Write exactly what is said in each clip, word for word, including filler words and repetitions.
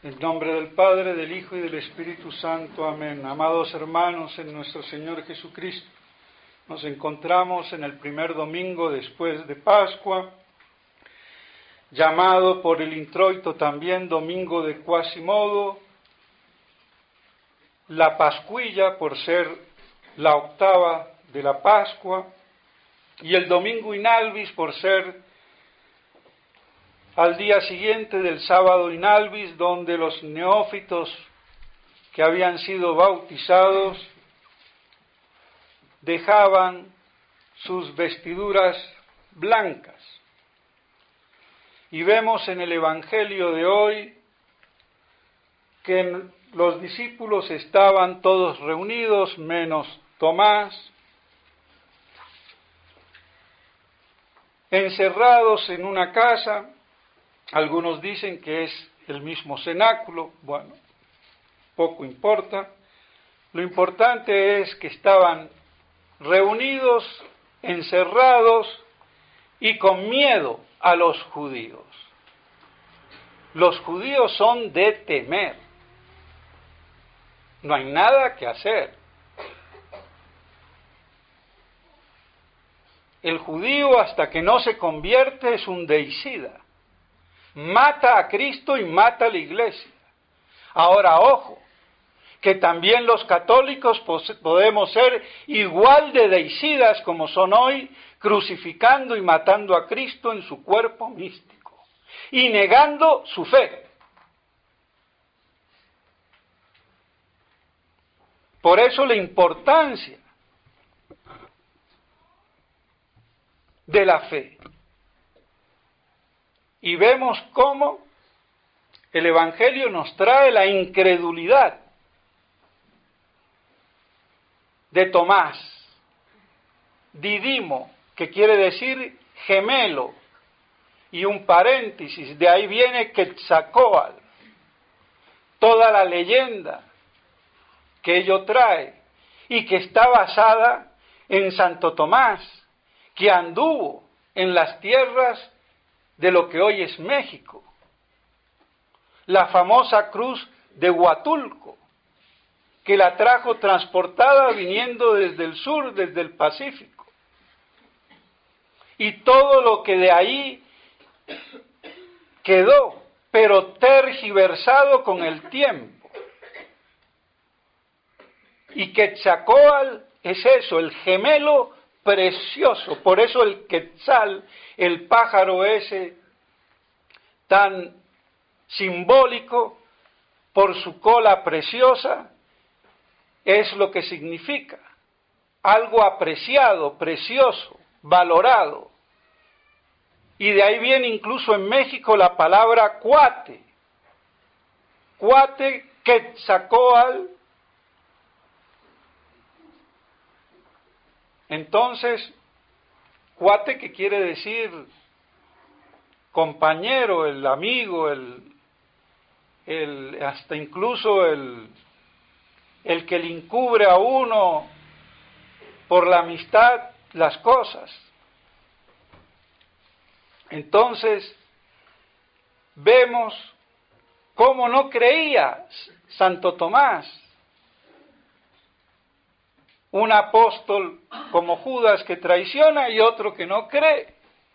En nombre del Padre, del Hijo y del Espíritu Santo. Amén. Amados hermanos en nuestro Señor Jesucristo, nos encontramos en el primer domingo después de Pascua, llamado por el introito también Domingo de Quasimodo, la Pascuilla por ser la octava de la Pascua, y el Domingo in Albis por ser al día siguiente del sábado in Albis, donde los neófitos que habían sido bautizados dejaban sus vestiduras blancas. Y vemos en el Evangelio de hoy que los discípulos estaban todos reunidos, menos Tomás, encerrados en una casa. Algunos dicen que es el mismo cenáculo. Bueno, poco importa. Lo importante es que estaban reunidos, encerrados y con miedo a los judíos. Los judíos son de temer. No hay nada que hacer. El judío, hasta que no se convierte, es un deicida. Mata a Cristo y mata a la iglesia. Ahora, ojo, que también los católicos podemos ser igual de deicidas como son hoy, crucificando y matando a Cristo en su cuerpo místico y negando su fe. Por eso la importancia de la fe. Y vemos cómo el Evangelio nos trae la incredulidad de Tomás, Didimo, que quiere decir gemelo, y un paréntesis, de ahí viene Quetzalcóatl, toda la leyenda que ello trae, y que está basada en Santo Tomás, que anduvo en las tierras de lo que hoy es México, la famosa cruz de Huatulco, que la trajo transportada viniendo desde el sur, desde el Pacífico, y todo lo que de ahí quedó, pero tergiversado con el tiempo. Y Quetzalcóatl es eso, el gemelo precioso, por eso el quetzal, el pájaro ese tan simbólico, por su cola preciosa, es lo que significa algo apreciado, precioso, valorado. Y de ahí viene incluso en México la palabra cuate, cuate, Quetzalcóatl. Entonces, cuate, que quiere decir compañero, el amigo, el, el hasta incluso el, el que le encubre a uno por la amistad las cosas. Entonces, vemos cómo no creía Santo Tomás, un apóstol como Judas que traiciona y otro que no cree.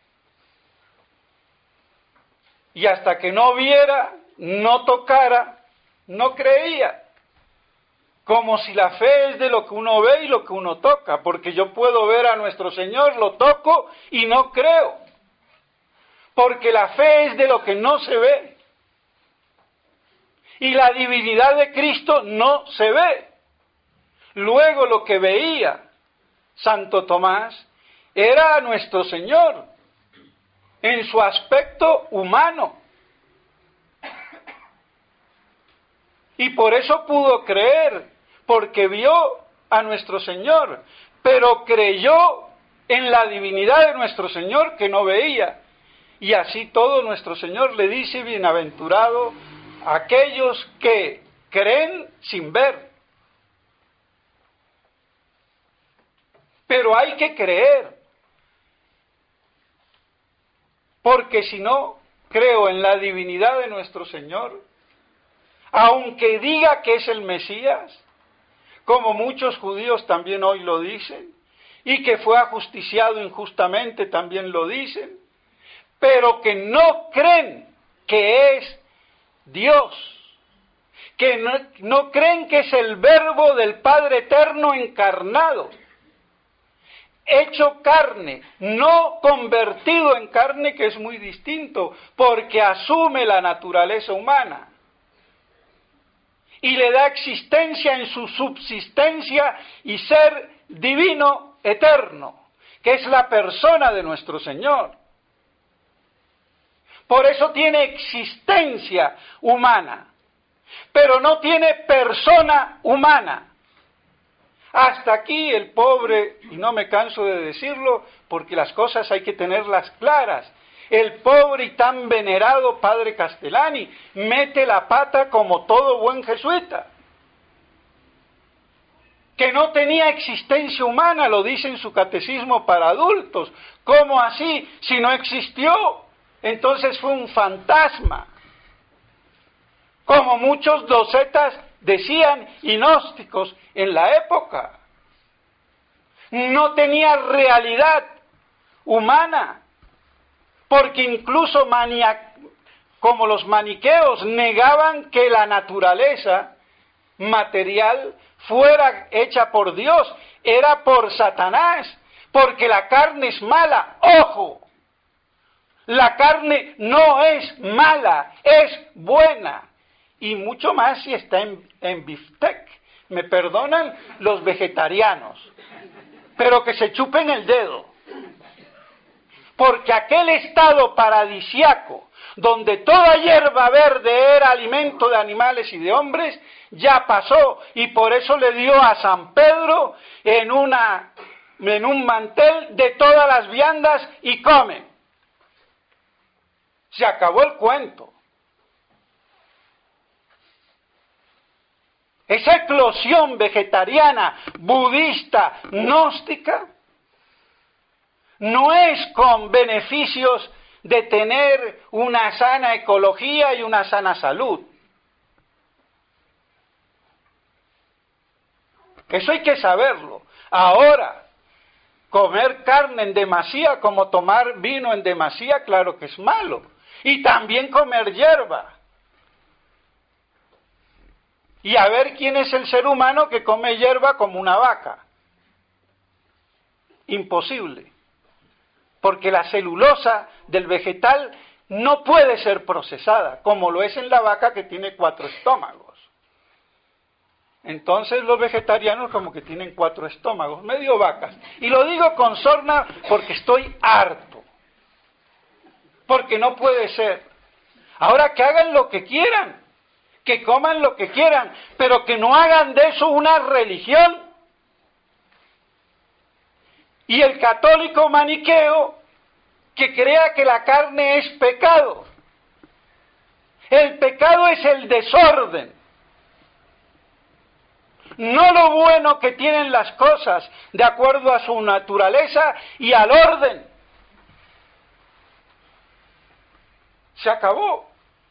Y hasta que no viera, no tocara, no creía. Como si la fe es de lo que uno ve y lo que uno toca, porque yo puedo ver a nuestro Señor, lo toco y no creo. Porque la fe es de lo que no se ve. Y la divinidad de Cristo no se ve. Luego lo que veía Santo Tomás era a nuestro Señor en su aspecto humano. Y por eso pudo creer, porque vio a nuestro Señor, pero creyó en la divinidad de nuestro Señor que no veía. Y así todo nuestro Señor le dice: bienaventurado aquellos que creen sin ver. Pero hay que creer, porque si no creo en la divinidad de nuestro Señor, aunque diga que es el Mesías, como muchos judíos también hoy lo dicen, y que fue ajusticiado injustamente también lo dicen, pero que no creen que es Dios, que no, no creen que es el Verbo del Padre Eterno encarnado, hecho carne, no convertido en carne, que es muy distinto, porque asume la naturaleza humana y le da existencia en su subsistencia y ser divino eterno, que es la persona de nuestro Señor. Por eso tiene existencia humana, pero no tiene persona humana. Hasta aquí el pobre, y no me canso de decirlo, porque las cosas hay que tenerlas claras, el pobre y tan venerado padre Castellani mete la pata como todo buen jesuita, que no tenía existencia humana, lo dice en su catecismo para adultos. ¿Cómo así? Si no existió, entonces fue un fantasma, como muchos docetas decían y gnósticos en la época. No tenía realidad humana, porque incluso mania, como los maniqueos negaban que la naturaleza material fuera hecha por Dios, era por Satanás, porque la carne es mala. ¡Ojo! La carne no es mala, es buena. Y mucho más si está en, en biftec. Me perdonan los vegetarianos, pero que se chupen el dedo. Porque aquel estado paradisiaco, donde toda hierba verde era alimento de animales y de hombres, ya pasó, y por eso le dio a San Pedro en, una, en un mantel de todas las viandas y come. Se acabó el cuento. Esa eclosión vegetariana, budista, gnóstica, no es con beneficios de tener una sana ecología y una sana salud. Eso hay que saberlo. Ahora, comer carne en demasía como tomar vino en demasía, claro que es malo. Y también comer hierba. Y a ver quién es el ser humano que come hierba como una vaca. Imposible. Porque la celulosa del vegetal no puede ser procesada, como lo es en la vaca que tiene cuatro estómagos. Entonces los vegetarianos como que tienen cuatro estómagos, medio vacas. Y lo digo con sorna porque estoy harto. Porque no puede ser. Ahora que hagan lo que quieran, que coman lo que quieran, pero que no hagan de eso una religión. Y el católico maniqueo que crea que la carne es pecado. El pecado es el desorden. No lo bueno que tienen las cosas de acuerdo a su naturaleza y al orden. Se acabó.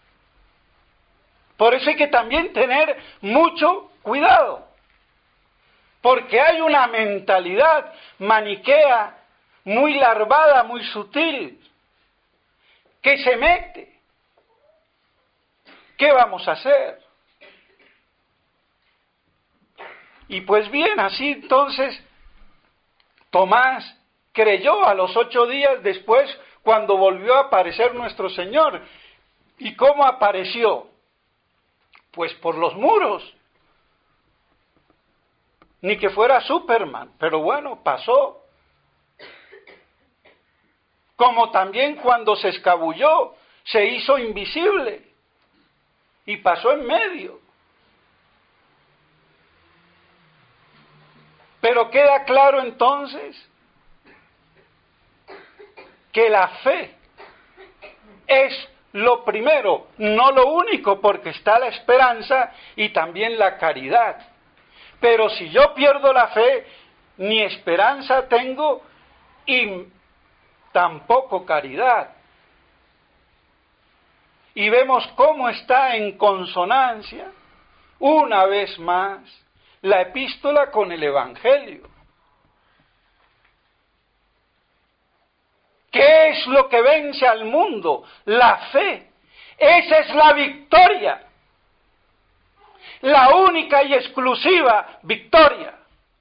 Por eso hay que también tener mucho cuidado. Porque hay una mentalidad maniquea muy larvada, muy sutil, que se mete. ¿Qué vamos a hacer? Y pues bien, así entonces Tomás creyó a los ocho días después cuando volvió a aparecer nuestro Señor. ¿Y cómo apareció? Pues por los muros. Ni que fuera Superman, pero bueno, pasó. Como también cuando se escabulló, se hizo invisible y pasó en medio. Pero queda claro entonces que la fe es lo primero, no lo único, porque está la esperanza y también la caridad. Pero si yo pierdo la fe, ni esperanza tengo y tampoco caridad. Y vemos cómo está en consonancia una vez más la epístola con el Evangelio. ¿Qué es lo que vence al mundo? La fe. Esa es la victoria. La única y exclusiva victoria.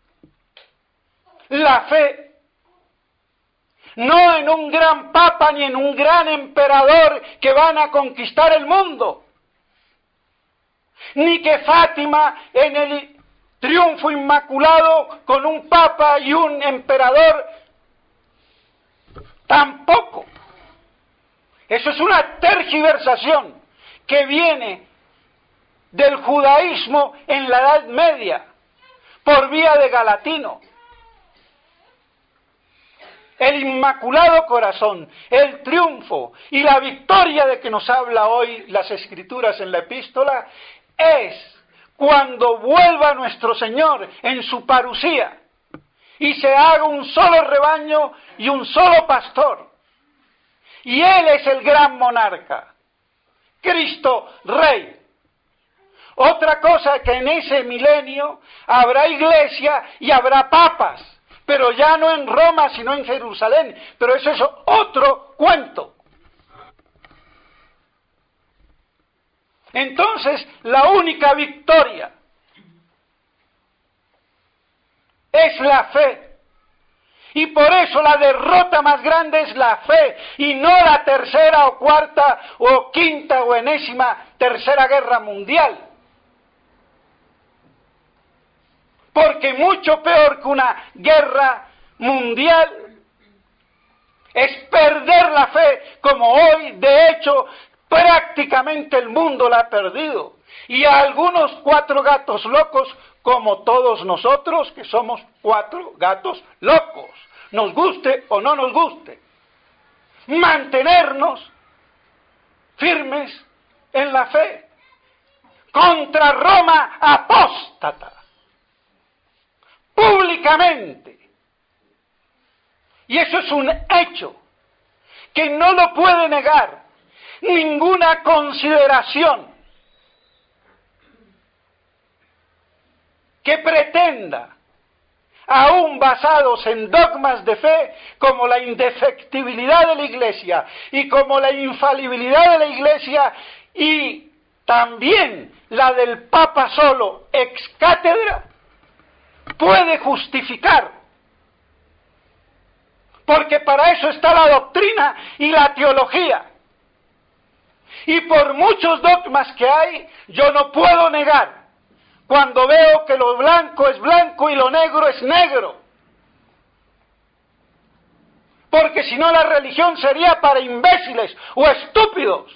La fe. No en un gran papa ni en un gran emperador que van a conquistar el mundo. Ni que Fátima en el triunfo inmaculado con un papa y un emperador. Tampoco. Eso es una tergiversación que viene del judaísmo en la Edad Media por vía de Galatino. El Inmaculado Corazón, el triunfo y la victoria de que nos habla hoy las Escrituras en la epístola es cuando vuelva nuestro Señor en su parusía y se haga un solo rebaño y un solo pastor. Y Él es el gran monarca, Cristo Rey. Otra cosa que en ese milenio habrá iglesia y habrá papas, pero ya no en Roma, sino en Jerusalén. Pero eso es otro cuento. Entonces, la única victoria es la fe. Y por eso la derrota más grande es la fe, y no la tercera o cuarta o quinta o enésima tercera guerra mundial. Porque mucho peor que una guerra mundial es perder la fe, como hoy, de hecho, prácticamente el mundo la ha perdido. Y a algunos cuatro gatos locos, como todos nosotros, que somos cuatro gatos locos, nos guste o no nos guste, mantenernos firmes en la fe contra Roma apóstata, públicamente. Y eso es un hecho que no lo puede negar ninguna consideración que pretenda, aún basados en dogmas de fe, como la indefectibilidad de la Iglesia y como la infalibilidad de la Iglesia y también la del Papa solo ex cátedra, puede justificar. Porque para eso está la doctrina y la teología. Y por muchos dogmas que hay, yo no puedo negar cuando veo que lo blanco es blanco y lo negro es negro. Porque si no la religión sería para imbéciles o estúpidos.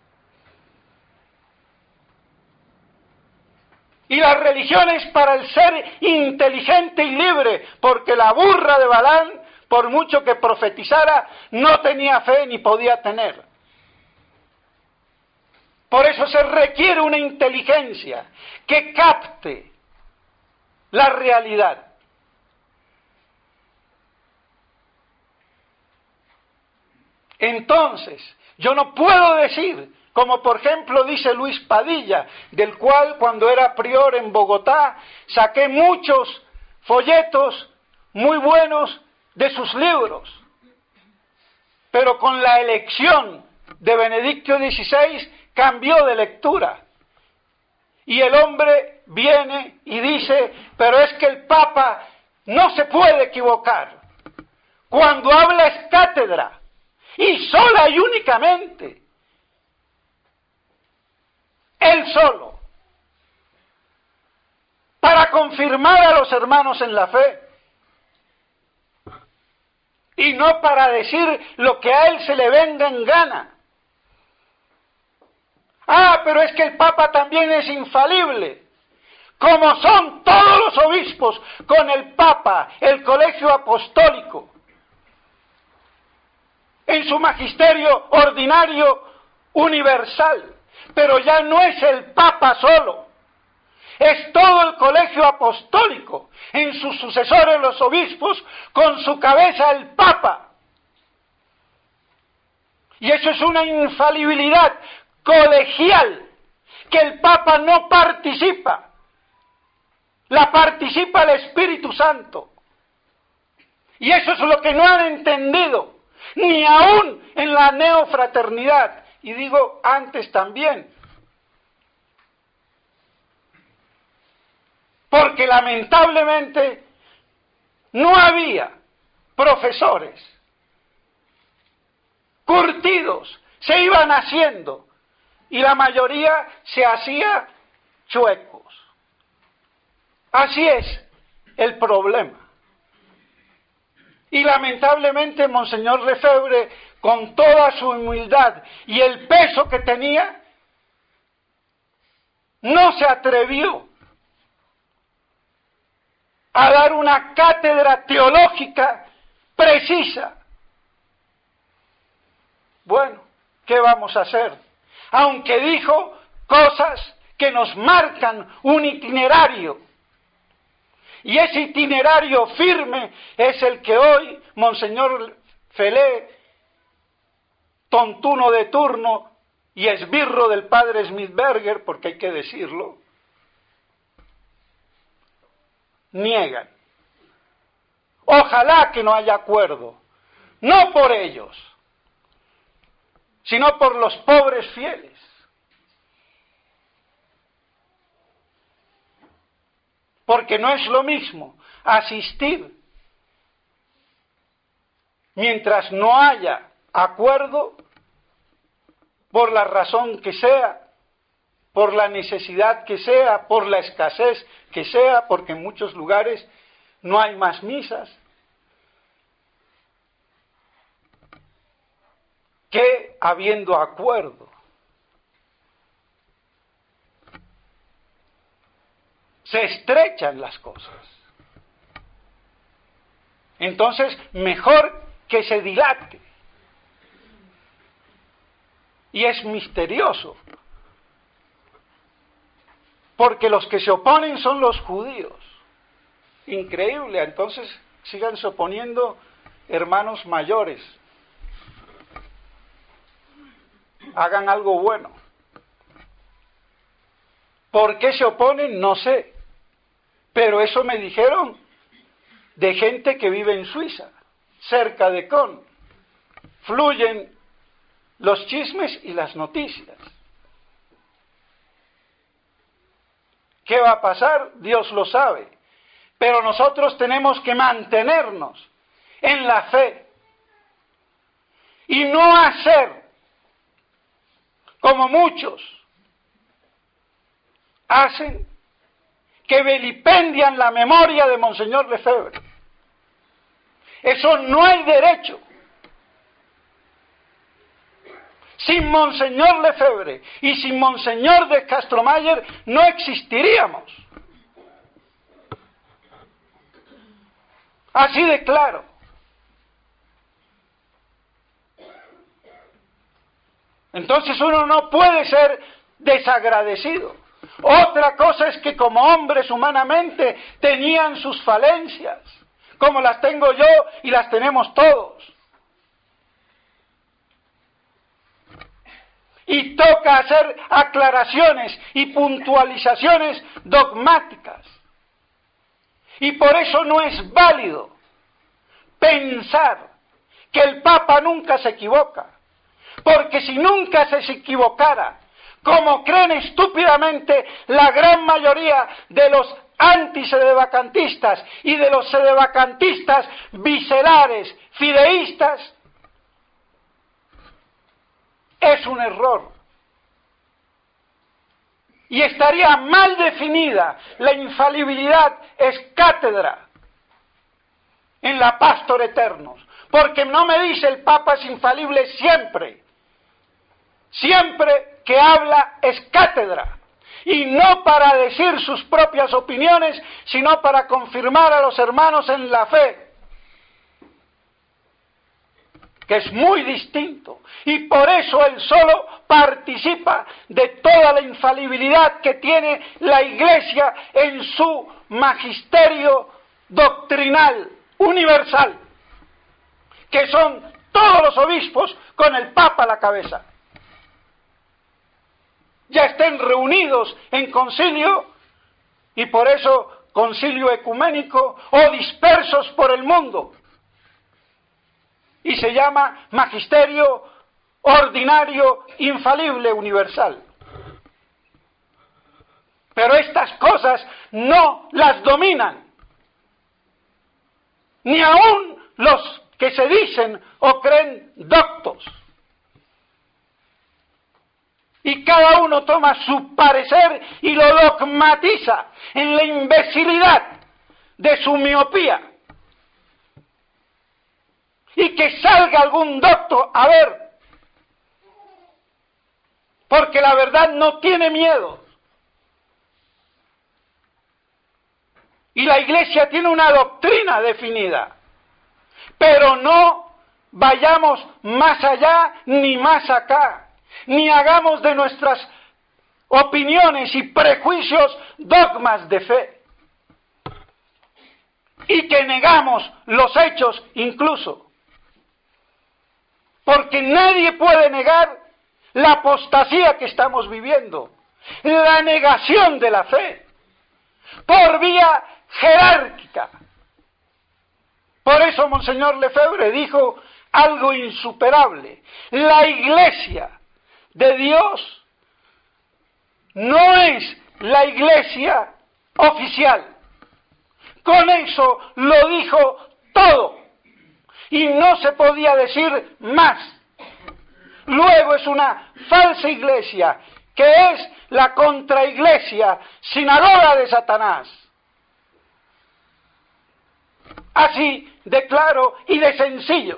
Y la religión es para el ser inteligente y libre, porque la burra de Balaam, por mucho que profetizara, no tenía fe ni podía tener. Por eso se requiere una inteligencia que capte la realidad. Entonces, yo no puedo decir, como por ejemplo dice Luis Padilla, del cual cuando era prior en Bogotá saqué muchos folletos muy buenos de sus libros, pero con la elección de Benedicto dieciséis cambió de lectura. Y el hombre viene y dice, pero es que el Papa no se puede equivocar. Cuando habla es cátedra, y sola y únicamente. Él solo. Para confirmar a los hermanos en la fe. Y no para decir lo que a él se le venga en gana. Ah, pero es que el Papa también es infalible, como son todos los obispos con el Papa, el Colegio Apostólico, en su magisterio ordinario universal. Pero ya no es el Papa solo, es todo el Colegio Apostólico, en sus sucesores los obispos, con su cabeza el Papa. Y eso es una infalibilidad colegial que el Papa no participa. La participa el Espíritu Santo. Y eso es lo que no han entendido, ni aún en la neofraternidad. Y digo antes también. Porque lamentablemente no había profesores curtidos, se iban haciendo y la mayoría se hacía chuecos. Así es el problema. Y lamentablemente Monseñor Lefebvre, con toda su humildad y el peso que tenía, no se atrevió a dar una cátedra teológica precisa. Bueno, ¿qué vamos a hacer? Aunque dijo cosas que nos marcan un itinerario. Y ese itinerario firme es el que hoy Monseñor Felé, tontuno de turno y esbirro del padre Smithberger, porque hay que decirlo, niegan. Ojalá que no haya acuerdo, no por ellos, sino por los pobres fieles. Porque no es lo mismo asistir mientras no haya acuerdo, por la razón que sea, por la necesidad que sea, por la escasez que sea, porque en muchos lugares no hay más misas, que habiendo acuerdo. Se estrechan las cosas. Entonces, mejor que se dilate. Y es misterioso, porque los que se oponen son los judíos. Increíble, entonces síganse oponiendo hermanos mayores. Hagan algo bueno. ¿Por qué se oponen? No sé. Pero eso me dijeron de gente que vive en Suiza, cerca de Con. Fluyen los chismes y las noticias. ¿Qué va a pasar? Dios lo sabe. Pero nosotros tenemos que mantenernos en la fe y no hacer como muchos hacen, que vilipendian la memoria de Monseñor Lefebvre. Eso no hay derecho. Sin Monseñor Lefebvre y sin Monseñor de Castromayer no existiríamos. Así de claro. Entonces uno no puede ser desagradecido. Otra cosa es que como hombres humanamente tenían sus falencias, como las tengo yo y las tenemos todos. Y toca hacer aclaraciones y puntualizaciones dogmáticas. Y por eso no es válido pensar que el Papa nunca se equivoca. Porque si nunca se equivocara, como creen estúpidamente la gran mayoría de los antisedevacantistas y de los sedevacantistas viscerales, fideístas, es un error. Y estaría mal definida la infalibilidad es cátedra en la Pastor Eternos, porque no me dice el Papa es infalible siempre. Siempre que habla es cátedra, y no para decir sus propias opiniones, sino para confirmar a los hermanos en la fe, que es muy distinto, y por eso él solo participa de toda la infalibilidad que tiene la Iglesia en su magisterio doctrinal universal, que son todos los obispos con el Papa a la cabeza. ya estén reunidos en concilio, y por eso concilio ecuménico, o dispersos por el mundo. Y se llama magisterio ordinario infalible universal. Pero estas cosas no las dominan, ni aun los que se dicen o creen doctos. Y cada uno toma su parecer y lo dogmatiza en la imbecilidad de su miopía. Y que salga algún docto a ver, porque la verdad no tiene miedo. Y la Iglesia tiene una doctrina definida, pero no vayamos más allá ni más acá, ni hagamos de nuestras opiniones y prejuicios dogmas de fe, y que negamos los hechos incluso. Porque nadie puede negar la apostasía que estamos viviendo, la negación de la fe, por vía jerárquica. Por eso Monseñor Lefebvre dijo algo insuperable: la Iglesia de Dios no es la Iglesia oficial. Con eso lo dijo todo. Y no se podía decir más. Luego es una falsa iglesia, que es la contraiglesia, sinagoga de Satanás. Así de claro y de sencillo.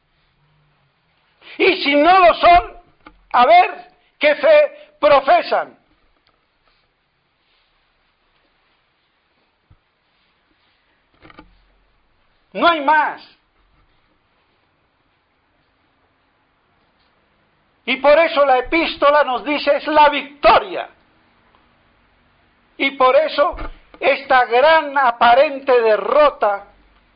Y si no lo son, a ver qué fe profesan. No hay más. Y por eso la epístola nos dice es la victoria. Y por eso esta gran aparente derrota,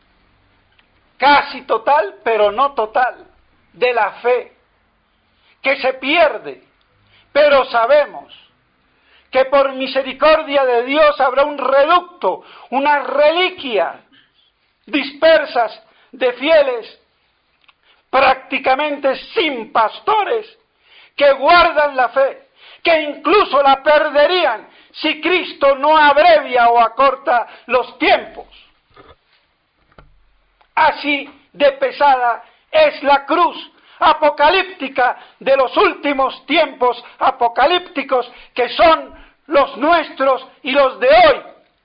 casi total, pero no total, de la fe, que se pierde. Pero sabemos que por misericordia de Dios habrá un reducto, una reliquia dispersas de fieles, prácticamente sin pastores, que guardan la fe, que incluso la perderían si Cristo no abrevia o acorta los tiempos. Así de pesada es la cruz apocalíptica de los últimos tiempos apocalípticos, que son los nuestros y los de hoy.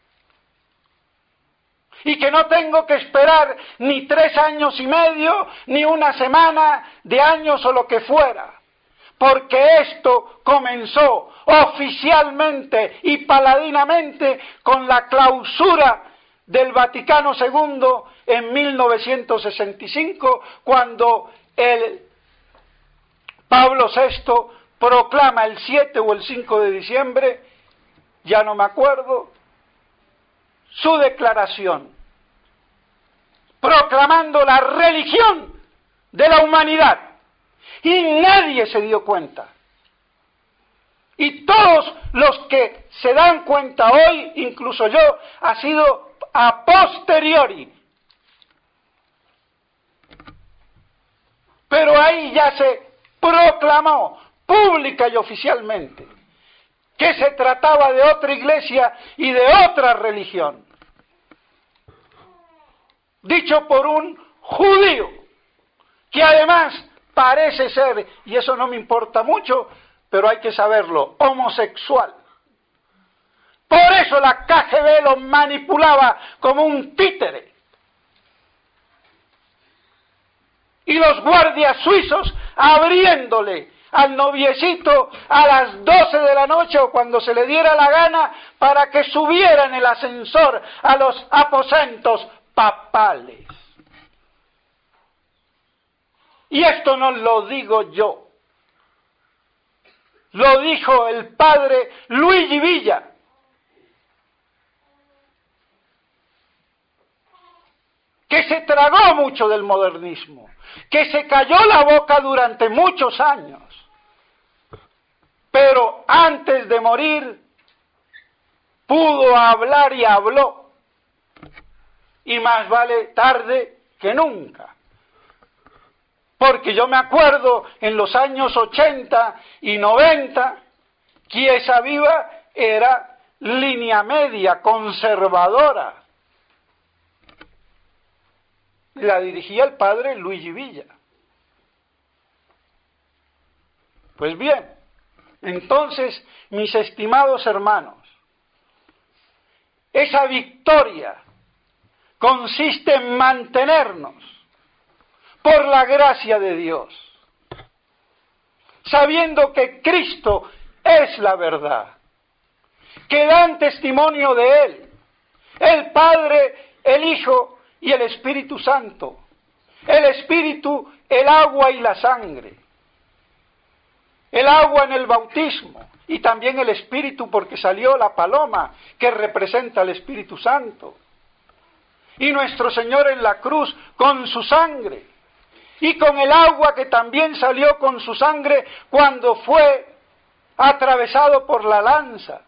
Y que no tengo que esperar ni tres años y medio, ni una semana de años o lo que fuera, porque esto comenzó oficialmente y paladinamente con la clausura del Vaticano segundo en mil novecientos sesenta y cinco, cuando el Pablo sexto proclama el siete o el cinco de diciembre, ya no me acuerdo, su declaración, proclamando la religión de la humanidad, y nadie se dio cuenta. Y todos los que se dan cuenta hoy, incluso yo, ha sido a posteriori. Pero ahí ya se proclamó pública y oficialmente que se trataba de otra iglesia y de otra religión, dicho por un judío, que además parece ser, y eso no me importa mucho, pero hay que saberlo, homosexual. Por eso la K G B lo manipulaba como un títere. Y los guardias suizos abriéndole al noviecito a las doce de la noche o cuando se le diera la gana, para que subiera en el ascensor a los aposentos papales. Y esto no lo digo yo, lo dijo el padre Luigi Villa, que se tragó mucho del modernismo, que se cayó la boca durante muchos años, pero antes de morir pudo hablar y habló, y más vale tarde que nunca. Porque yo me acuerdo en los años ochenta y noventa, Chiesa Viva era línea media, conservadora. La dirigía el padre Luigi Villa. Pues bien, entonces, mis estimados hermanos, esa victoria consiste en mantenernos por la gracia de Dios, sabiendo que Cristo es la verdad, que dan testimonio de Él, el Padre, el Hijo y el Espíritu Santo, el Espíritu, el agua y la sangre, el agua en el bautismo y también el Espíritu porque salió la paloma que representa al Espíritu Santo, y nuestro Señor en la cruz con su sangre, y con el agua que también salió con su sangre cuando fue atravesado por la lanza.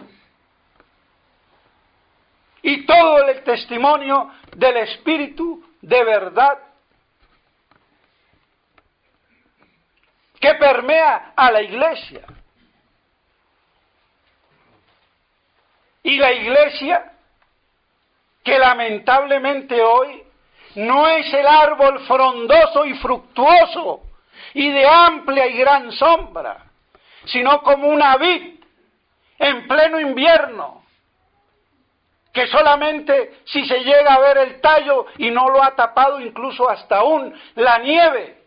Y todo el testimonio del Espíritu de verdad que permea a la Iglesia. Y la Iglesia, que lamentablemente hoy no es el árbol frondoso y fructuoso y de amplia y gran sombra, sino como una vid en pleno invierno, que solamente si se llega a ver el tallo y no lo ha tapado incluso hasta aún la nieve.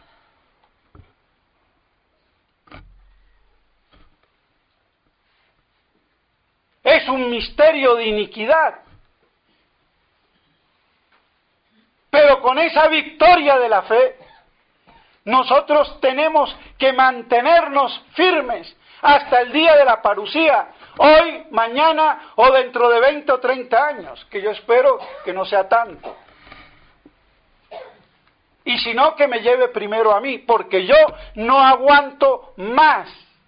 Es un misterio de iniquidad. Pero con esa victoria de la fe, nosotros tenemos que mantenernos firmes hasta el día de la parucía, hoy, mañana o dentro de veinte o treinta años, que yo espero que no sea tanto. Y si no, que me lleve primero a mí, porque yo no aguanto más.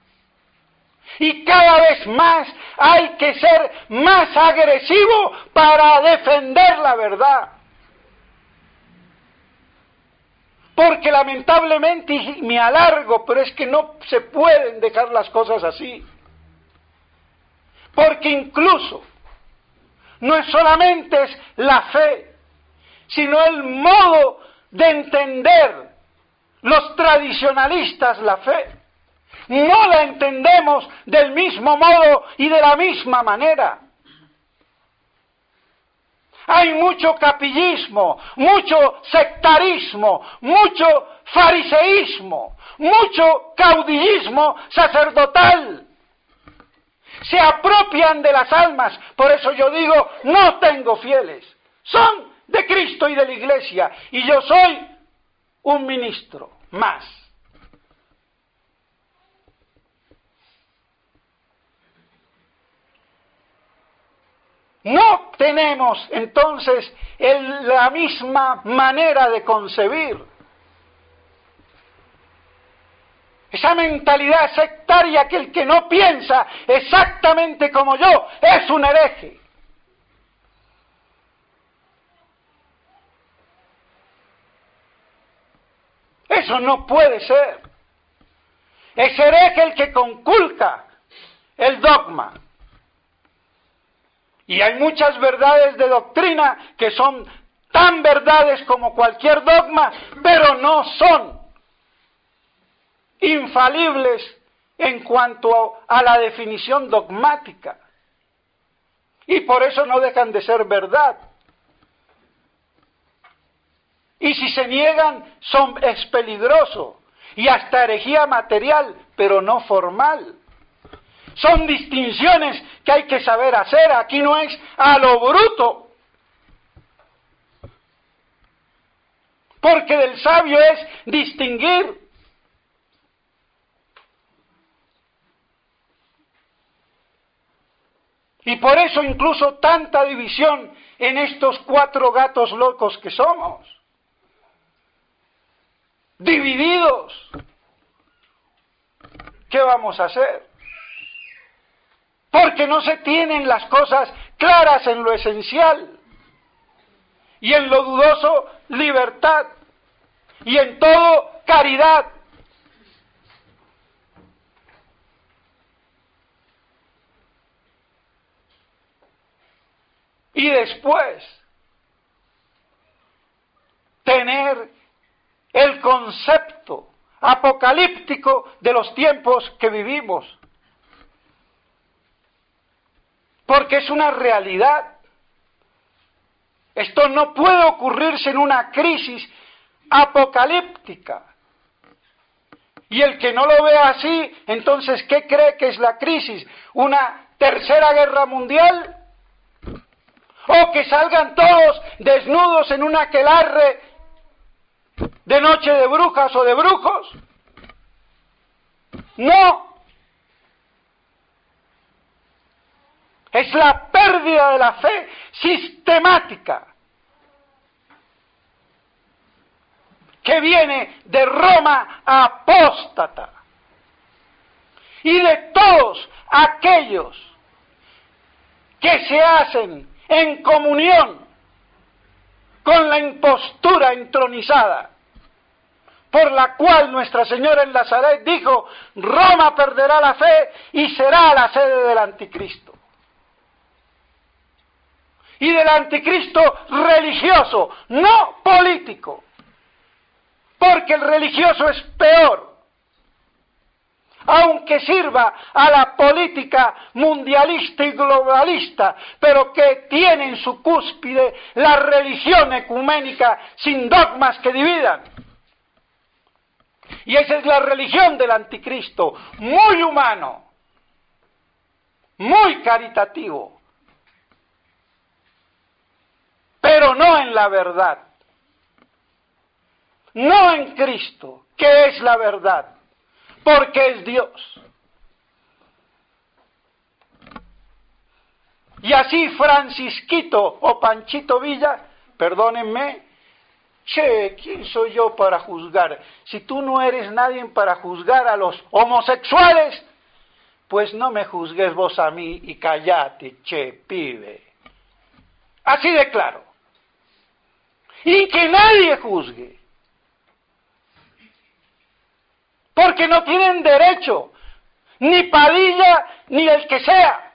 Y cada vez más hay que ser más agresivo para defender la verdad. Porque lamentablemente, y me alargo, pero es que no se pueden dejar las cosas así. Porque incluso no es solamente es la fe, sino el modo de entender los tradicionalistas la fe. No la entendemos del mismo modo y de la misma manera. Hay mucho capillismo, mucho sectarismo, mucho fariseísmo, mucho caudillismo sacerdotal. Se apropian de las almas, por eso yo digo, no tengo fieles. Son de Cristo y de la Iglesia, y yo soy un ministro más. No tenemos entonces el, la misma manera de concebir. Esa mentalidad sectaria que el que no piensa exactamente como yo es un hereje. Eso no puede ser. Es hereje el que conculca el dogma. Y hay muchas verdades de doctrina que son tan verdades como cualquier dogma, pero no son infalibles en cuanto a la definición dogmática. Y por eso no dejan de ser verdad. Y si se niegan, son, es peligroso. Y hasta herejía material, pero no formal. Son distinciones que hay que saber hacer. Aquí no es a lo bruto. Porque del sabio es distinguir. Y por eso incluso tanta división en estos cuatro gatos locos que somos. Divididos. ¿qué vamos a hacer? Porque no se tienen las cosas claras en lo esencial. Y en lo dudoso, libertad. Y en todo, caridad. Y después, tener el concepto apocalíptico de los tiempos que vivimos. Porque es una realidad. Esto no puede ocurrirse en una crisis apocalíptica. Y el que no lo vea así, entonces, ¿qué cree que es la crisis? ¿Una tercera guerra mundial? ¿O que salgan todos desnudos en un aquelarre de noche de brujas o de brujos? No. Es la pérdida de la fe sistemática que viene de Roma apóstata y de todos aquellos que se hacen en comunión con la impostura entronizada, por la cual Nuestra Señora en Nazaret dijo: Roma perderá la fe y será la sede del anticristo. Y del anticristo religioso, no político, porque el religioso es peor, aunque sirva a la política mundialista y globalista, pero que tiene en su cúspide la religión ecuménica sin dogmas que dividan. Y esa es la religión del anticristo, muy humano, muy caritativo, pero no en la verdad, no en Cristo, que es la verdad, porque es Dios. Y así Francisquito o Panchito Villa, perdónenme, che, ¿quién soy yo para juzgar? Si tú no eres nadie para juzgar a los homosexuales, pues no me juzgues vos a mí y callate, che, pibe. Así de claro. Y que nadie juzgue. Porque no tienen derecho, ni Padilla, ni el que sea.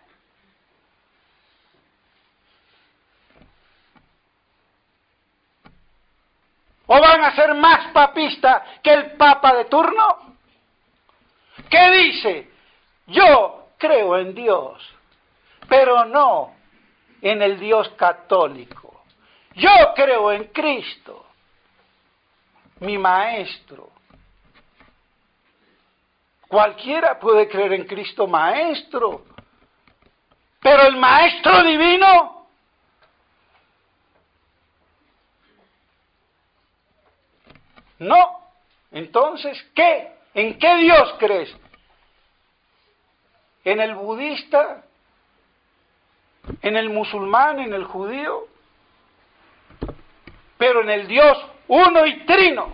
¿O van a ser más papistas que el Papa de turno? ¿Qué dice? Yo creo en Dios, pero no en el Dios católico. Yo creo en Cristo, mi maestro. Cualquiera puede creer en Cristo maestro, pero el maestro divino, no. Entonces, ¿qué? ¿En qué Dios crees? ¿En el budista? ¿En el musulmán? ¿En el judío? Pero en el Dios uno y trino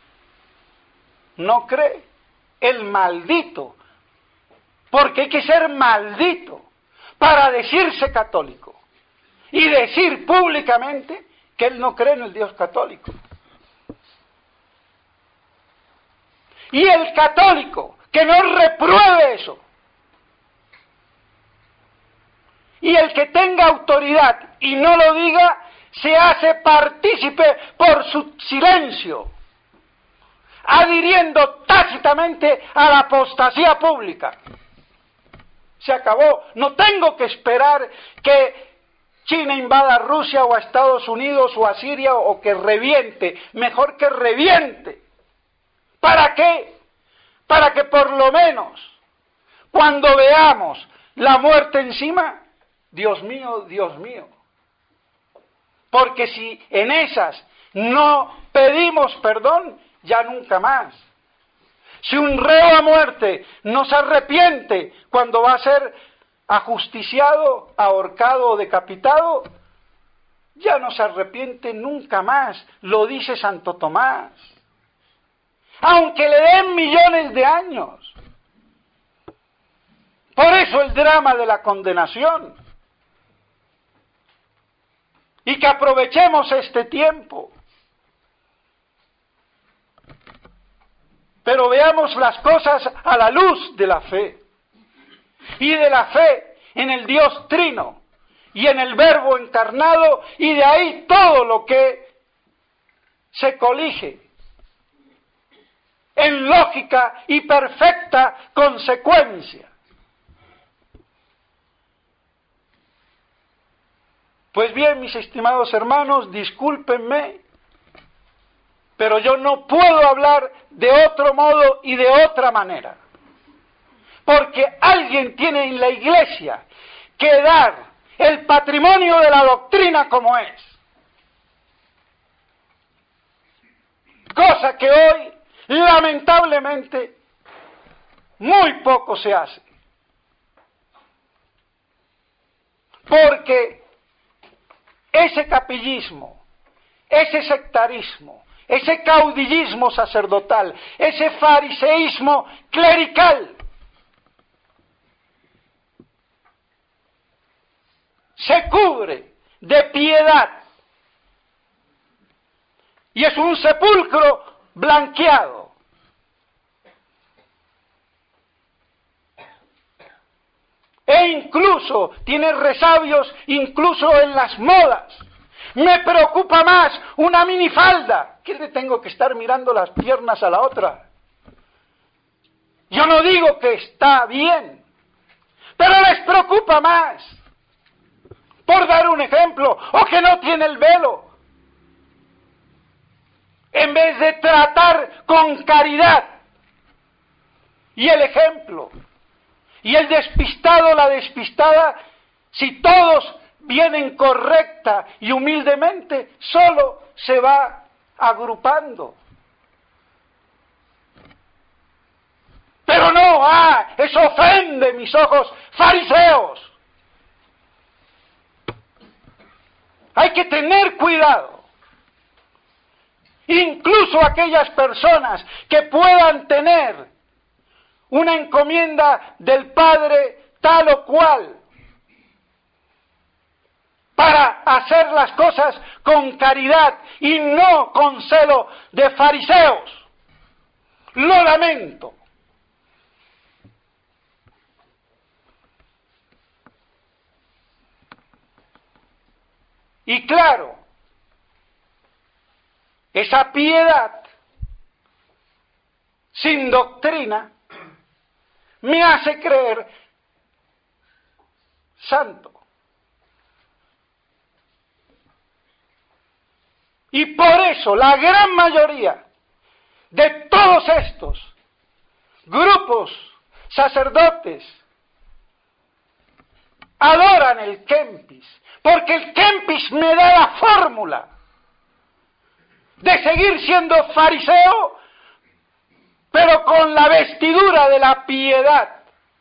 no cree. El maldito, porque hay que ser maldito para decirse católico y decir públicamente que él no cree en el Dios católico. Y el católico que no repruebe eso, y el que tenga autoridad y no lo diga, se hace partícipe por su silencio, adhiriendo tácitamente a la apostasía pública. Se acabó. No tengo que esperar que China invada a Rusia o a Estados Unidos o a Siria o que reviente. Mejor que reviente. ¿Para qué? Para que por lo menos, cuando veamos la muerte encima, Dios mío, Dios mío. Porque si en esas no pedimos perdón, ya nunca más. Si un reo a muerte no se arrepiente cuando va a ser ajusticiado, ahorcado o decapitado, ya no se arrepiente nunca más, lo dice Santo Tomás. Aunque le den millones de años. Por eso el drama de la condenación. Y que aprovechemos este tiempo. Pero veamos las cosas a la luz de la fe. Y de la fe en el Dios Trino. Y en el Verbo encarnado. Y de ahí todo lo que se colige. En lógica y perfecta consecuencia. Pues bien, mis estimados hermanos, discúlpenme, pero yo no puedo hablar de otro modo y de otra manera. Porque alguien tiene en la iglesia que dar el patrimonio de la doctrina como es. Cosa que hoy, lamentablemente, muy poco se hace. Porque ese capillismo, ese sectarismo, ese caudillismo sacerdotal, ese fariseísmo clerical, se cubre de piedad y es un sepulcro blanqueado. E incluso tiene resabios incluso en las modas. Me preocupa más una minifalda. ¿Qué le tengo que estar mirando las piernas a la otra? Yo no digo que está bien, pero les preocupa más. Por dar un ejemplo, o que no tiene el velo. En vez de tratar con caridad y el ejemplo. Y el despistado, la despistada, si todos vienen correcta y humildemente, solo se va agrupando. Pero no, ah, eso ofende mis ojos fariseos. Hay que tener cuidado. Incluso aquellas personas que puedan tener una encomienda del Padre tal o cual, para hacer las cosas con caridad y no con celo de fariseos. Lo lamento. Y claro, esa piedad sin doctrina me hace creer santo. Y por eso la gran mayoría de todos estos grupos sacerdotes adoran el Kempis, porque el Kempis me da la fórmula de seguir siendo fariseo, pero con la vestidura de la piedad.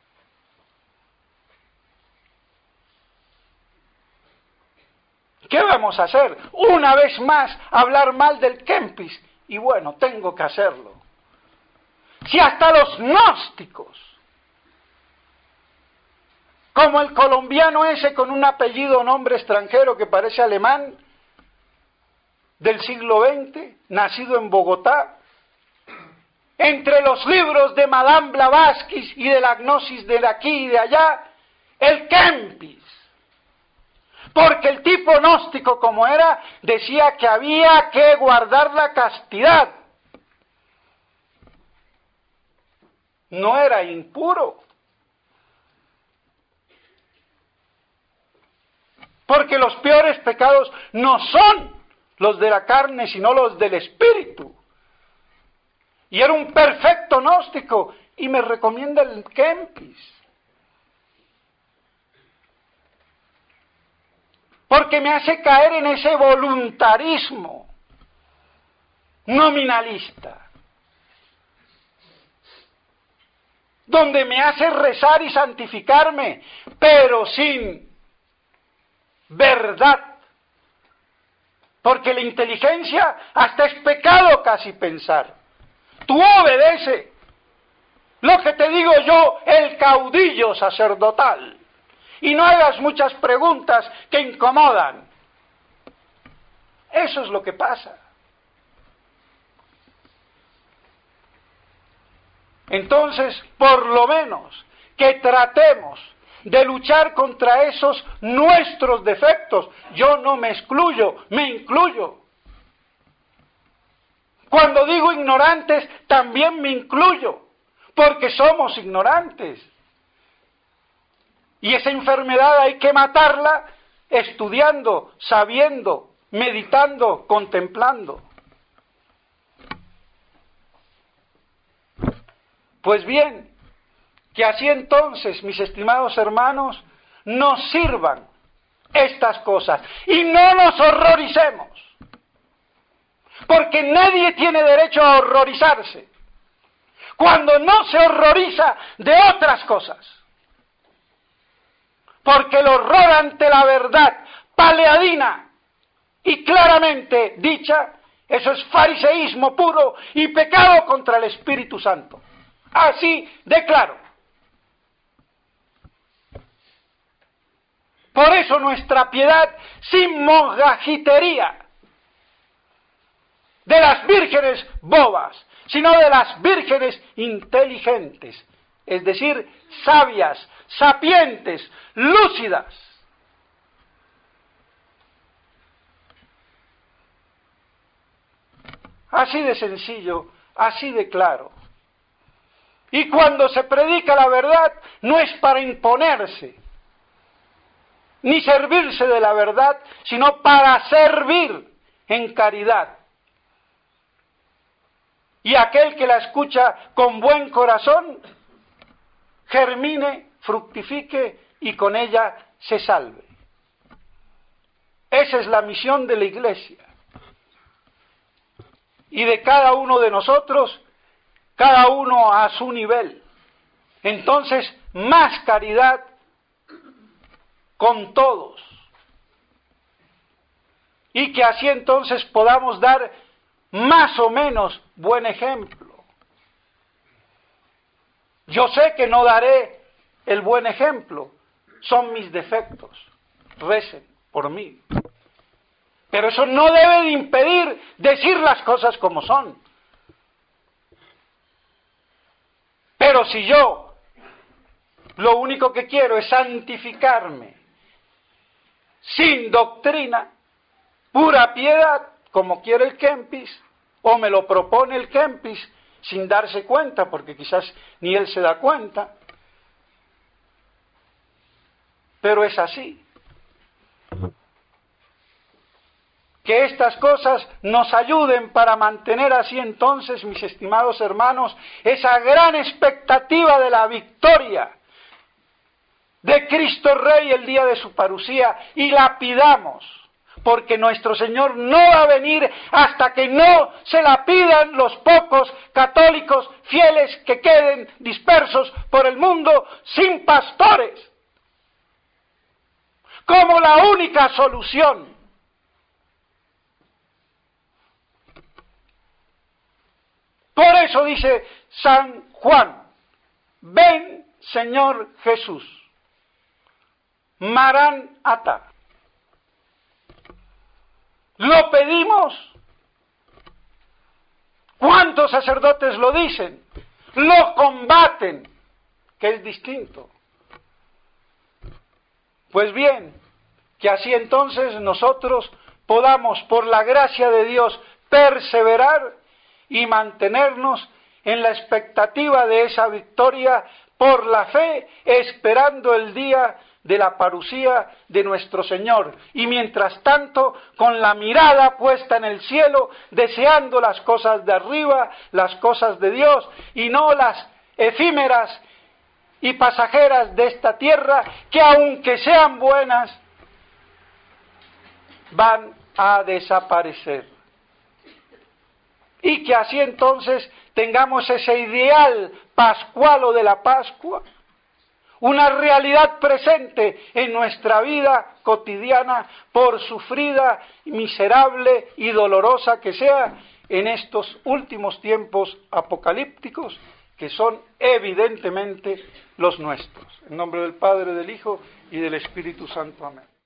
¿Qué vamos a hacer? Una vez más, hablar mal del Kempis. Y bueno, tengo que hacerlo. Si hasta los gnósticos, como el colombiano ese con un apellido, nombre extranjero que parece alemán, del siglo veinte, nacido en Bogotá, entre los libros de Madame Blavatsky y de la gnosis de aquí y de allá, el Kempis. Porque el tipo gnóstico como era, decía que había que guardar la castidad. No era impuro. Porque los peores pecados no son los de la carne, sino los del espíritu. Y era un perfecto gnóstico, y me recomienda el Kempis. Porque me hace caer en ese voluntarismo nominalista, donde me hace rezar y santificarme, pero sin verdad. Porque la inteligencia hasta es pecado casi pensar. Tú obedece, lo que te digo yo, el caudillo sacerdotal. Y no hagas muchas preguntas que incomodan. Eso es lo que pasa. Entonces, por lo menos, que tratemos de luchar contra esos nuestros defectos. Yo no me excluyo, me incluyo. Cuando digo ignorantes, también me incluyo, porque somos ignorantes. Y esa enfermedad hay que matarla estudiando, sabiendo, meditando, contemplando. Pues bien, que así entonces, mis estimados hermanos, nos sirvan estas cosas y no nos horroricemos, porque nadie tiene derecho a horrorizarse cuando no se horroriza de otras cosas, porque el horror ante la verdad paleadina y claramente dicha, eso es fariseísmo puro y pecado contra el Espíritu Santo. Así de claro. Por eso nuestra piedad sin mongajitería de las vírgenes bobas, sino de las vírgenes inteligentes, es decir, sabias, sapientes, lúcidas. Así de sencillo, así de claro. Y cuando se predica la verdad, no es para imponerse, ni servirse de la verdad, sino para servir en caridad. Y aquel que la escucha con buen corazón, germine, fructifique y con ella se salve. Esa es la misión de la Iglesia. Y de cada uno de nosotros, cada uno a su nivel. Entonces, más caridad con todos. Y que así entonces podamos dar más o menos buen ejemplo. Yo sé que no daré el buen ejemplo, son mis defectos. Recen por mí. Pero eso no debe de impedir decir las cosas como son. Pero si yo lo único que quiero es santificarme sin doctrina, pura piedad, como quiere el Kempis, o me lo propone el Kempis sin darse cuenta, porque quizás ni él se da cuenta, pero es así. Que estas cosas nos ayuden para mantener así entonces, mis estimados hermanos, esa gran expectativa de la victoria de Cristo Rey el día de su parusía, y la pidamos, porque nuestro Señor no va a venir hasta que no se la pidan los pocos católicos fieles que queden dispersos por el mundo sin pastores, como la única solución. Por eso dice San Juan, ven Señor Jesús, Marán Ata. Lo pedimos. ¿Cuántos sacerdotes lo dicen? Lo combaten, que es distinto. Pues bien, que así entonces nosotros podamos, por la gracia de Dios, perseverar y mantenernos en la expectativa de esa victoria por la fe, esperando el día de la parusía de nuestro Señor, y mientras tanto con la mirada puesta en el cielo, deseando las cosas de arriba, las cosas de Dios, y no las efímeras y pasajeras de esta tierra, que aunque sean buenas, van a desaparecer. Y que así entonces tengamos ese ideal pascual de la Pascua, una realidad presente en nuestra vida cotidiana, por sufrida, miserable y dolorosa que sea en estos últimos tiempos apocalípticos, que son evidentemente los nuestros. En nombre del Padre, del Hijo y del Espíritu Santo. Amén.